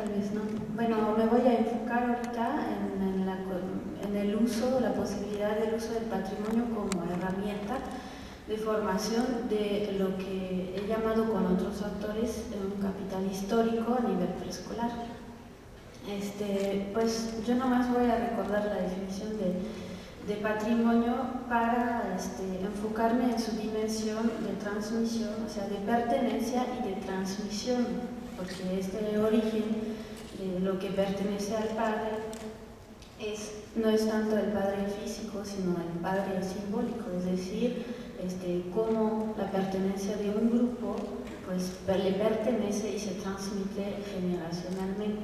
tal vez no. Bueno, me voy a enfocar ahorita en el uso, la posibilidad del uso del patrimonio como herramienta de formación de lo que he llamado con otros autores un capital histórico a nivel preescolar. Pues yo nomás voy a recordar la definición de patrimonio para enfocarme en su dimensión de transmisión, o sea, de pertenencia y de transmisión, porque este origen de lo que pertenece al padre no es tanto el padre físico, sino el padre simbólico, es decir, cómo la pertenencia de un grupo pues le pertenece y se transmite generacionalmente.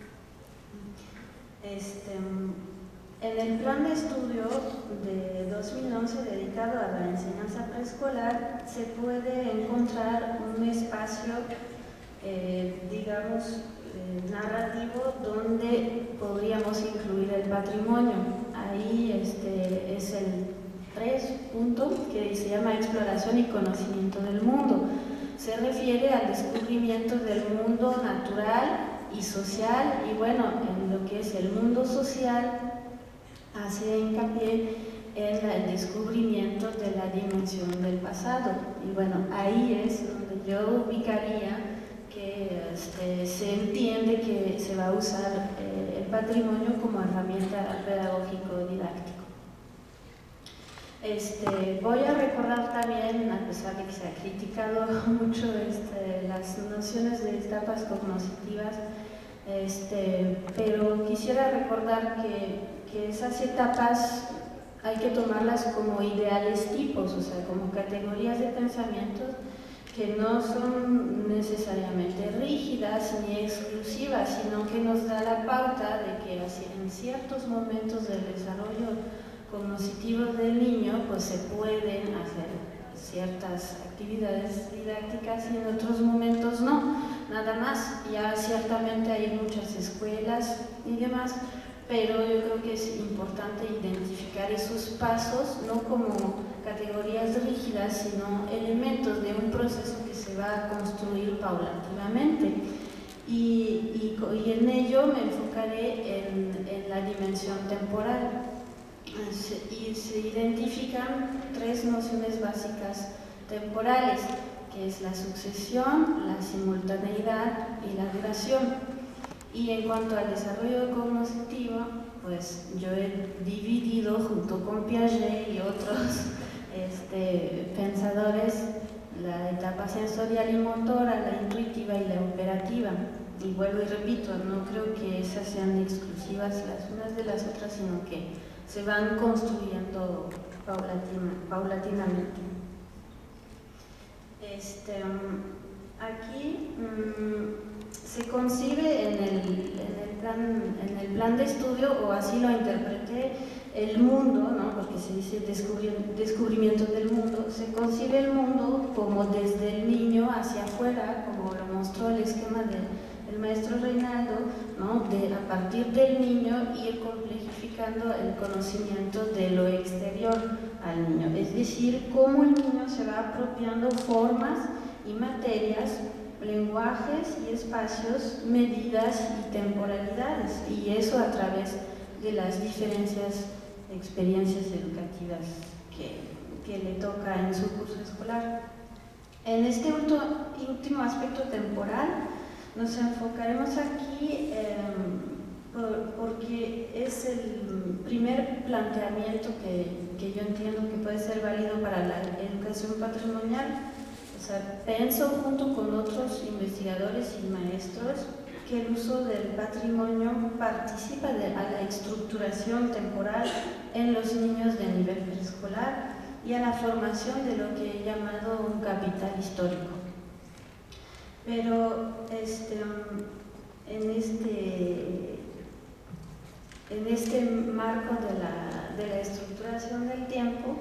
En el plan de estudio de 2011 dedicado a la enseñanza preescolar se puede encontrar un espacio, narrativo donde podríamos incluir el patrimonio. Ahí es el 3 punto que se llama exploración y conocimiento del mundo. Se refiere al descubrimiento del mundo natural y social, y bueno, en lo que es el mundo social hace hincapié en el descubrimiento de la dimensión del pasado, y bueno, ahí es donde yo ubicaría que se entiende que se va a usar el patrimonio como herramienta pedagógico-didáctico. Voy a recordar también, a pesar de que se ha criticado mucho las nociones de etapas cognitivas, pero quisiera recordar que esas etapas hay que tomarlas como ideales tipos, o sea, como categorías de pensamiento que no son necesariamente rígidas ni exclusivas, sino que nos da la pauta de que en ciertos momentos del desarrollo cognitivo del niño pues se pueden hacer ciertas actividades didácticas y en otros momentos no, nada más. Ya ciertamente hay muchas escuelas y demás, pero yo creo que es importante identificar esos pasos no como categorías rígidas, sino elementos de un proceso que se va a construir paulatinamente. Y en ello me enfocaré en la dimensión temporal. Y se identifican 3 nociones básicas temporales, que es la sucesión, la simultaneidad y la duración. Y en cuanto al desarrollo cognitivo, pues yo he dividido junto con Piaget y otros pensadores la etapa sensorial y motora, la intuitiva y la operativa. Y vuelvo y repito, no creo que esas sean exclusivas las unas de las otras, sino que se van construyendo paulatinamente. Aquí se concibe en el plan de estudio, o así lo interpreté, el mundo, ¿no? Porque se dice descubrimiento del mundo, se concibe el mundo como desde el niño hacia afuera, como lo mostró el esquema del maestro Reinaldo, ¿no? A partir del niño ir complejificando el conocimiento de lo exterior al niño, es decir, cómo el niño se va apropiando formas y materias, lenguajes y espacios, medidas y temporalidades, y eso a través de las diferentes experiencias educativas que le toca en su curso escolar. En este último aspecto temporal nos enfocaremos aquí porque es el primer planteamiento que yo entiendo que puede ser válido para la educación patrimonial. O sea, pienso junto con otros investigadores y maestros que el uso del patrimonio participa a la estructuración temporal en los niños de nivel preescolar y a la formación de lo que he llamado un capital histórico. Pero en este marco de la estructuración del tiempo,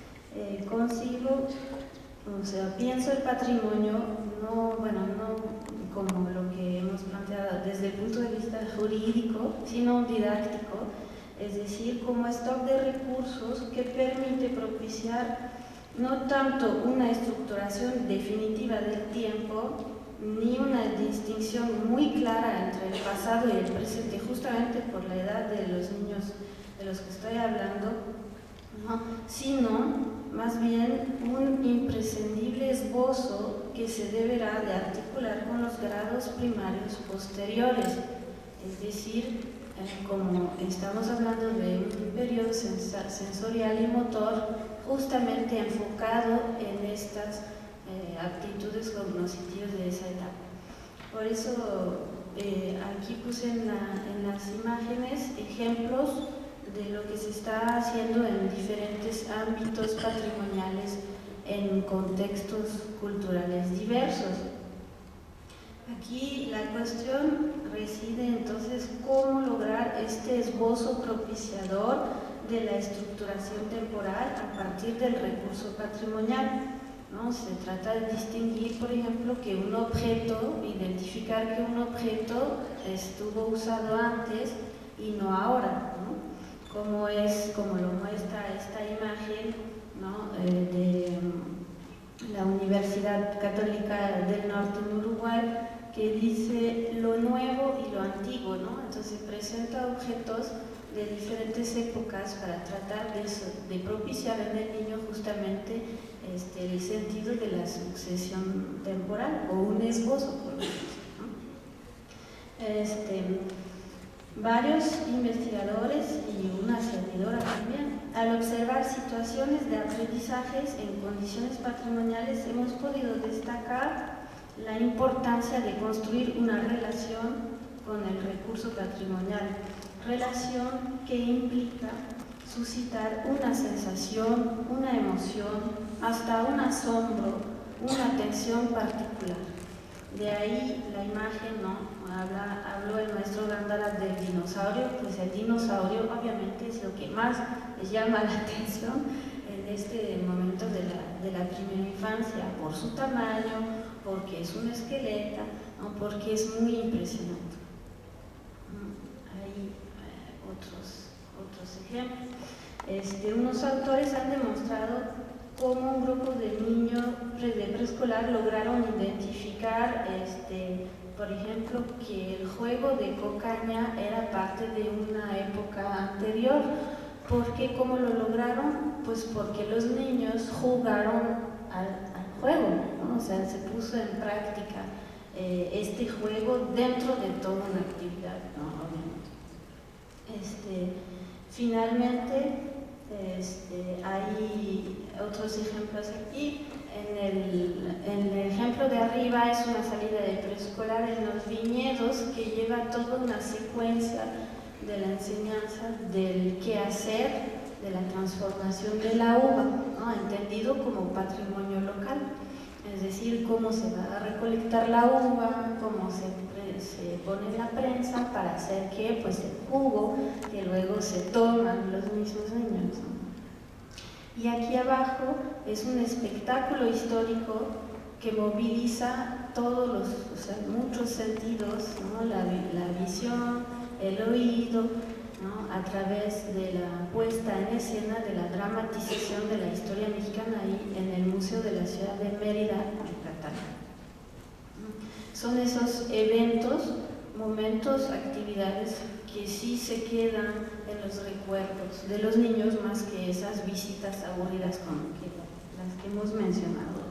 pienso el patrimonio no como lo que hemos planteado desde el punto de vista jurídico, sino didáctico, es decir, como stock de recursos que permite propiciar no tanto una estructuración definitiva del tiempo, ni una distinción muy clara entre el pasado y el presente, justamente por la edad de los niños de los que estoy hablando, ¿no? Sino más bien un imprescindible esbozo que se deberá de articular con los grados primarios posteriores, es decir, como estamos hablando de un periodo sensorial y motor justamente enfocado en estas aptitudes cognitivas de esa etapa. Por eso aquí puse en las imágenes ejemplos de lo que se está haciendo en diferentes ámbitos patrimoniales en contextos culturales diversos. Aquí la cuestión reside entonces cómo lograr este esbozo propiciador de la estructuración temporal a partir del recurso patrimonial, ¿no? Se trata de distinguir, por ejemplo, que un objeto, identificar que un objeto estuvo usado antes y no ahora, ¿no? Como lo muestra esta imagen, ¿no? De la Universidad Católica del Norte en Uruguay, que dice lo nuevo y lo antiguo, ¿no? Entonces presenta objetos de diferentes épocas para tratar de propiciar en el niño justamente el sentido de la sucesión temporal o un esbozo, por ejemplo, ¿no? Varios investigadores y una servidora también, al observar situaciones de aprendizajes en condiciones patrimoniales, hemos podido destacar la importancia de construir una relación con el recurso patrimonial, relación que implica suscitar una sensación, una emoción, hasta un asombro, una atención particular. De ahí la imagen, ¿no? Habló el maestro Gándara del dinosaurio, pues el dinosaurio obviamente es lo que más les llama la atención en este momento de la primera infancia, por su tamaño, porque es un esqueleto, ¿no? Porque es muy impresionante. Hay otros ejemplos. Unos autores han demostrado cómo un grupo de niños de preescolar lograron identificar, por ejemplo, que el juego de cocaña era parte de una época anterior. ¿Por qué? ¿Cómo lo lograron? Pues porque los niños jugaron al juego, ¿no? O sea, se puso en práctica este juego dentro de toda una actividad, ¿no? Obviamente. Finalmente, hay otros ejemplos aquí. En el ejemplo de arriba es una salida de preescolar en los viñedos que lleva toda una secuencia de la enseñanza del qué hacer, de la transformación de la uva, ¿no? Entendido como patrimonio local, es decir, cómo se va a recolectar la uva, cómo se pone la prensa para hacer que, pues, el jugo que luego se toman los mismos niños, ¿no? Y aquí abajo es un espectáculo histórico que moviliza todos muchos sentidos, ¿no? La visión, el oído, ¿no? A través de la puesta en escena de la dramatización de la historia mexicana ahí en el Museo de la Ciudad de Mérida, Yucatán. Son esos eventos, momentos, actividades que sí se quedan en los recuerdos de los niños más que esas visitas aburridas como las que hemos mencionado.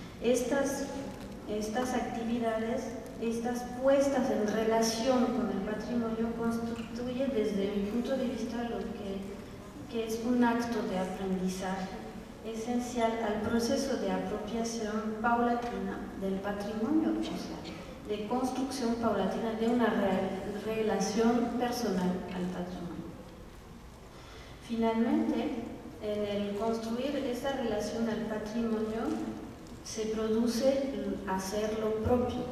Estas actividades, estas puestas en relación con el patrimonio constituye desde mi punto de vista lo que es un acto de aprendizaje esencial al proceso de apropiación paulatina del patrimonio, o sea, de construcción paulatina de una relación personal al patrimonio. Finalmente, en el construir esa relación al patrimonio se produce hacer lo propio.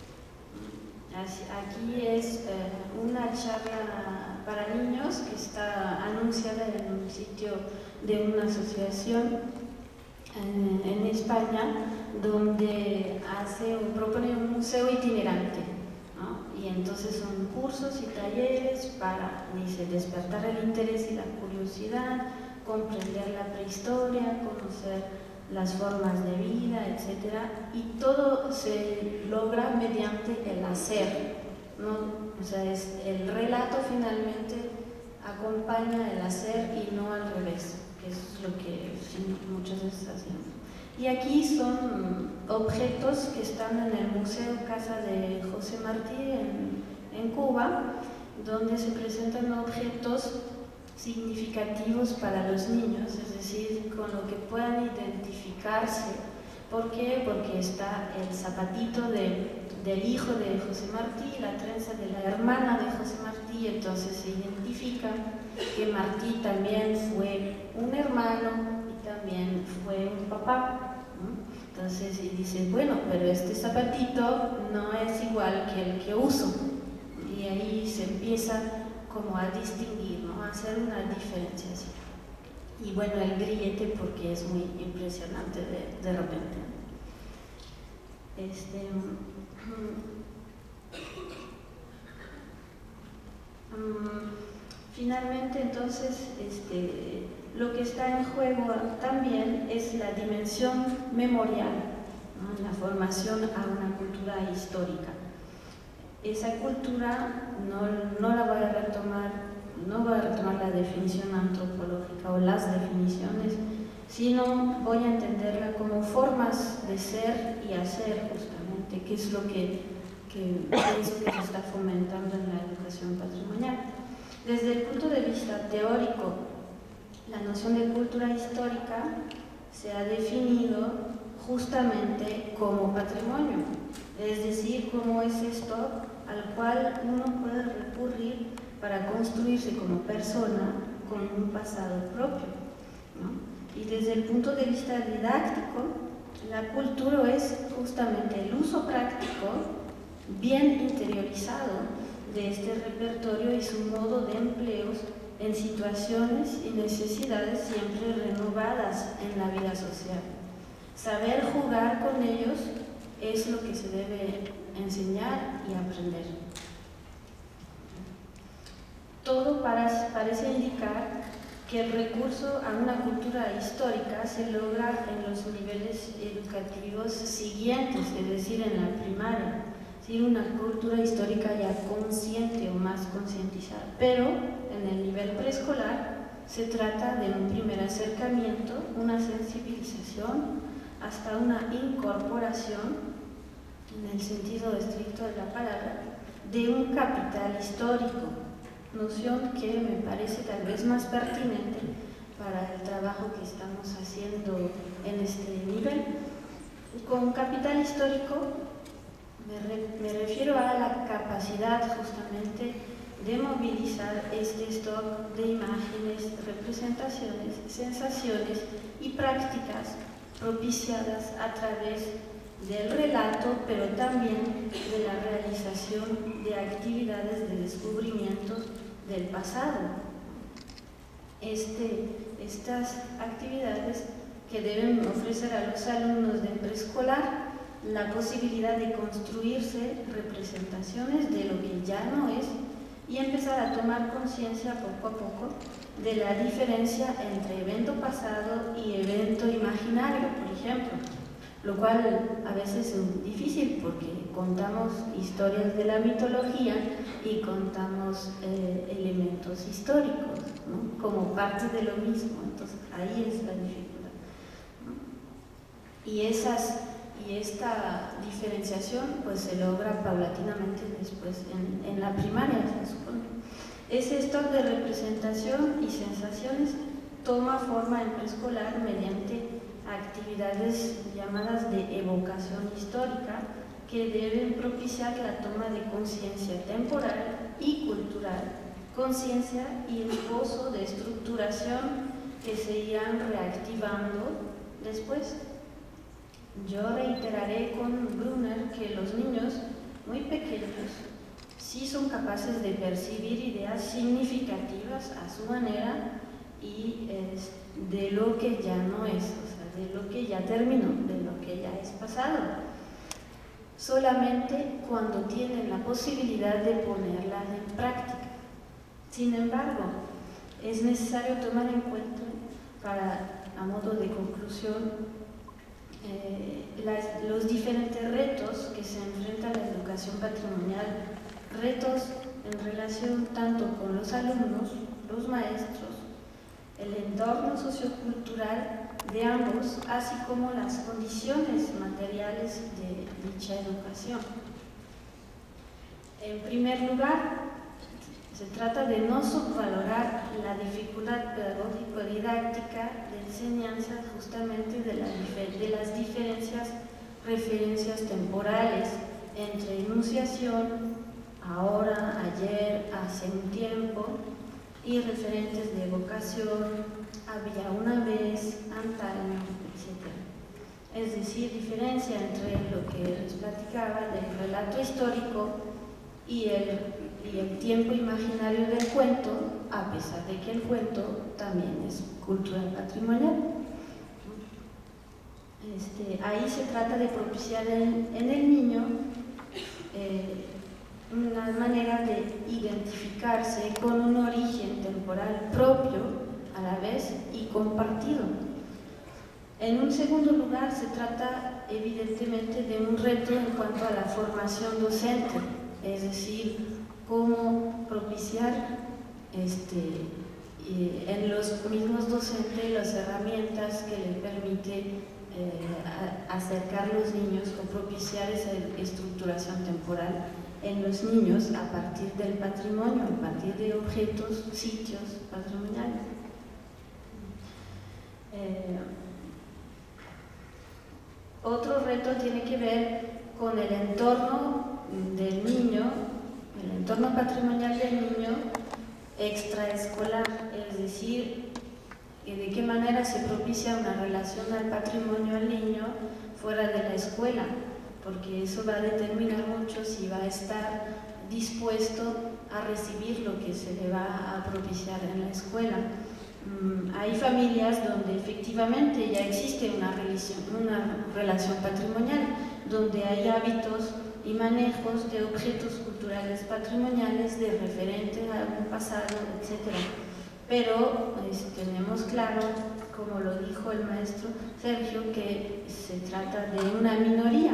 Aquí es una charla para niños que está anunciada en un sitio de una asociación en España, donde propone un museo itinerante, ¿no? Y entonces son cursos y talleres para, dice, despertar el interés y la curiosidad, comprender la prehistoria, conocer las formas de vida, etc. Y todo se logra mediante el hacer, ¿no? O sea, el relato finalmente acompaña el hacer y no al revés, que es lo que muchas veces hacemos. Y aquí son objetos que están en el Museo Casa de José Martí en Cuba, donde se presentan objetos significativos para los niños, es decir, con lo que puedan identificarse. ¿Por qué? Porque está el zapatito del hijo de José Martí, la trenza de la hermana de José Martí, entonces se identifica que Martí también fue un hermano y también fue un papá, ¿no? Entonces dicen, bueno, pero este zapatito no es igual que el que uso, y ahí se empieza como a distinguir, ¿no? A hacer una diferenciación. Y bueno, el grillete porque es muy impresionante de repente. Finalmente, entonces, lo que está en juego también es la dimensión memorial, ¿no? La formación a una cultura histórica. Esa cultura no la voy a retomar, no voy a retomar la definición antropológica o las definiciones, sino voy a entenderla como formas de ser y hacer, justamente, que es lo que pienso que se está fomentando en la educación patrimonial. Desde el punto de vista teórico, la noción de cultura histórica se ha definido justamente como patrimonio, es decir, cómo es esto al cual uno puede recurrir para construirse como persona con un pasado propio, ¿no? Y desde el punto de vista didáctico, la cultura es justamente el uso práctico bien interiorizado de este repertorio y su modo de empleos en situaciones y necesidades siempre renovadas en la vida social. Saber jugar con ellos es lo que se debe enseñar y aprender. Todo parece indicar que el recurso a una cultura histórica se logra en los niveles educativos siguientes, es decir, en la primaria, ¿sí? Una cultura histórica ya consciente o más concientizada, pero en el nivel preescolar se trata de un primer acercamiento, una sensibilización, hasta una incorporación, en el sentido estricto de la palabra, de un capital histórico, noción que me parece tal vez más pertinente para el trabajo que estamos haciendo en este nivel. Con capital histórico me refiero a la capacidad justamente de movilizar este stock de imágenes, representaciones, sensaciones y prácticas propiciadas a través del relato, pero también de la realización de actividades de descubrimiento del pasado. Estas actividades que deben ofrecer a los alumnos de preescolar la posibilidad de construirse representaciones de lo que ya no es y empezar a tomar conciencia poco a poco de la diferencia entre evento pasado y evento imaginario, por ejemplo, lo cual a veces es difícil porque contamos historias de la mitología y contamos elementos históricos, ¿no? Como parte de lo mismo, entonces ahí es la dificultad, ¿no? Y esta diferenciación pues se logra paulatinamente después en la primaria, se supone. Ese stock de representación y sensaciones toma forma en preescolar mediante actividades llamadas de evocación histórica que deben propiciar la toma de conciencia temporal y cultural, conciencia y esbozo de estructuración que se irán reactivando después. Yo reiteraré con Brunner que los niños muy pequeños sí son capaces de percibir ideas significativas a su manera y de lo que ya no es, o sea, de lo que ya terminó, de lo que ya es pasado. Solamente cuando tienen la posibilidad de ponerlas en práctica. Sin embargo, es necesario tomar en cuenta, a modo de conclusión, los diferentes retos que se enfrenta la educación patrimonial, retos en relación tanto con los alumnos, los maestros, el entorno sociocultural de ambos, así como las condiciones materiales de dicha educación. En primer lugar, se trata de no subvalorar la dificultad pedagógico-didáctica de enseñanza justamente de las referencias temporales entre enunciación, ahora, ayer, hace un tiempo, y referentes de evocación, había una vez, antaño, etc. Es decir, diferencia entre lo que les platicaba del relato histórico y el tiempo imaginario del cuento, a pesar de que el cuento también es cultura patrimonial. Ahí se trata de propiciar en el niño una manera de identificarse con un origen temporal propio a la vez y compartido. En un segundo lugar, se trata evidentemente de un reto en cuanto a la formación docente, es decir, cómo propiciar en los mismos docentes las herramientas que les permiten acercar a los niños o propiciar esa estructuración temporal en los niños a partir del patrimonio, a partir de objetos, sitios patrimoniales. Otro reto tiene que ver con el entorno del niño, el entorno patrimonial del niño extraescolar, es decir, de qué manera se propicia una relación al patrimonio al niño fuera de la escuela, porque eso va a determinar mucho si va a estar dispuesto a recibir lo que se le va a propiciar en la escuela. Hay familias donde efectivamente ya existe una relación patrimonial, donde hay hábitos y manejos de objetos culturales patrimoniales de referente a un pasado, etc. Pero tenemos claro, como lo dijo el maestro Sergio, que se trata de una minoría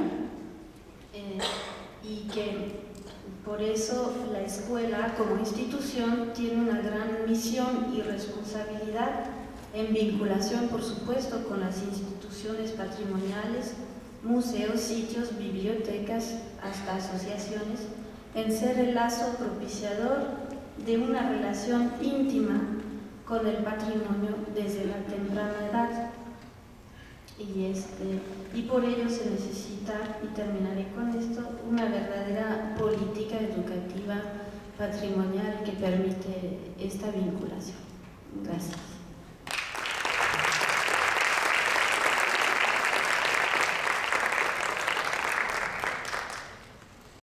y que por eso la escuela como institución tiene una gran misión y responsabilidad en vinculación, por supuesto, con las instituciones patrimoniales, museos, sitios, bibliotecas, hasta asociaciones, en ser el lazo propiciador de una relación íntima con el patrimonio desde la temprana edad. Y por ello se necesita, y terminaré con esto, una verdadera política educativa patrimonial que permite esta vinculación. Gracias.